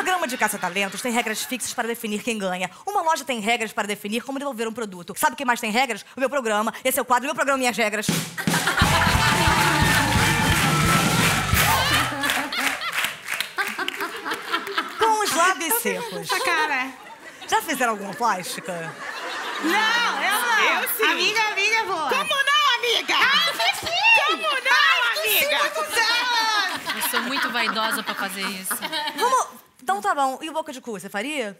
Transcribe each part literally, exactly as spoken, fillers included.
programa de caça-talentos tem regras fixas para definir quem ganha. Uma loja tem regras para definir como devolver um produto. Sabe quem mais tem regras? O meu programa. Esse é o quadro, meu programa, minhas regras. Com os lábios secos. A cara. Já fizeram alguma plástica? Não, eu não. Eu sim. Amiga, amiga, vou. Como não, amiga? Ai, Fifi! Como não, amiga? Eu sou muito vaidosa pra fazer isso. Vamos... Então tá bom. E o Boca de Cu, você faria?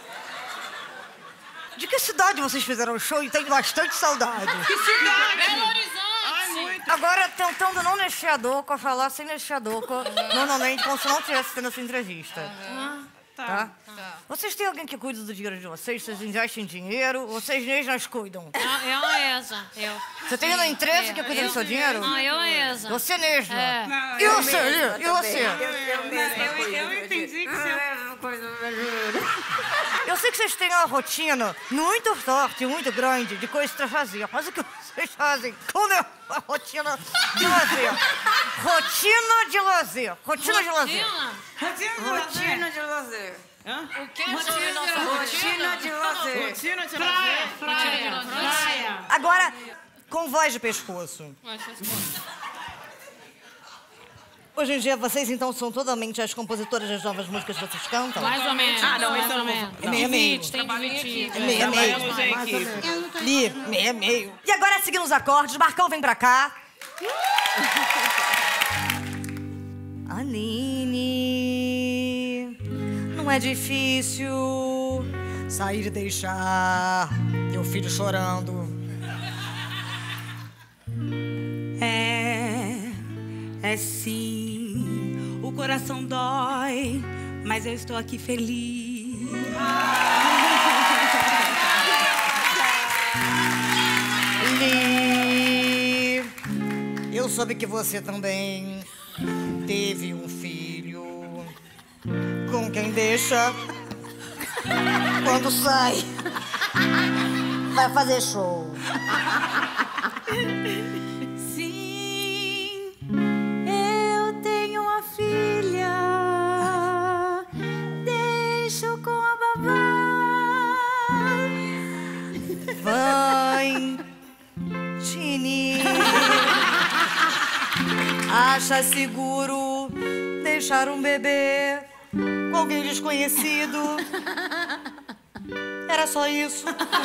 De que cidade vocês fizeram o show? E tenho bastante saudade. Que cidade? Belo Horizonte! Ai, muito. Agora, tentando não mexer a boca, falar sem mexer a boca, normalmente, como se não estivesse tendo essa entrevista. Tá? Tá. Vocês têm alguém que cuida do dinheiro de vocês? Vocês investem dinheiro? Vocês mesmas cuidam? Eu, eu mesma, eu. Você tem uma empresa que cuida do seu dinheiro? Não, eu mesma. Você mesma? É. Não, E eu você, Lê? E você? Eu, eu, eu entendi que você... Eu sei que vocês têm uma rotina muito forte, muito grande de coisas pra fazer. Mas o que vocês fazem? Como é a rotina de lazer? Rotina de lazer. Rotina de lazer. Rotina? Rotina de lazer. Hã? O que sobre nossa rotina? Rotina de lazer. Rotina de Praia, lazer. praia, praia. Agora, com voz de pescoço. Hoje em dia, vocês então são totalmente as compositoras das novas músicas que vocês cantam? Mais ou menos. Ah, não, mais isso eu ou não vou- menos. É meio a meio. Divide, tem dividido. É meio a meio. Trabalhamos em equipe. Li, meio a meio. E agora, seguindo os acordes, Marcão vem pra cá. Aline, não é difícil sair e deixar teu filho chorando. É, é sim, o coração dói, mas eu estou aqui feliz. Li, eu soube que você também teve um filho com quem deixa quando sai vai fazer show. Sim, eu tenho uma filha, deixo com a babá. Vai, Tini. Acha seguro deixar um bebê com alguém desconhecido? Era só isso.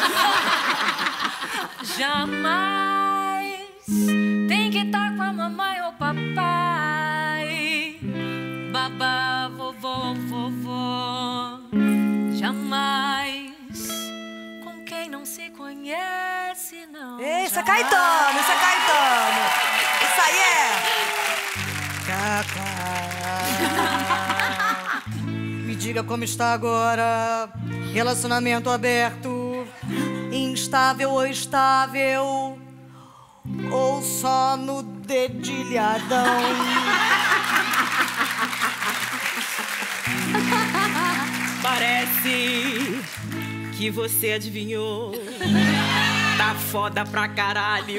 Jamais tem que estar com a mamãe ou papai, babá, vovô, vovó. Jamais com quem não se conhece, não. Ei, isso é Caetano, isso é Caetano. Isso aí é... Cacá. Me diga como está agora. Relacionamento aberto, instável ou estável, ou só no dedilhadão. Parece que você adivinhou. Tá foda pra caralho.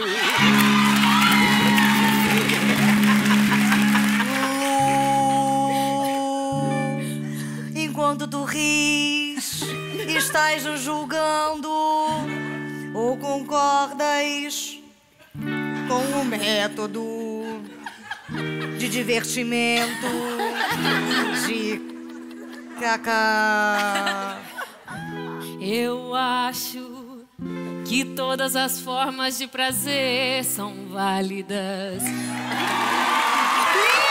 Enquanto tu ris, estás nos julgando ou concordas com o método de divertimento de Cacá. Eu acho que todas as formas de prazer são válidas.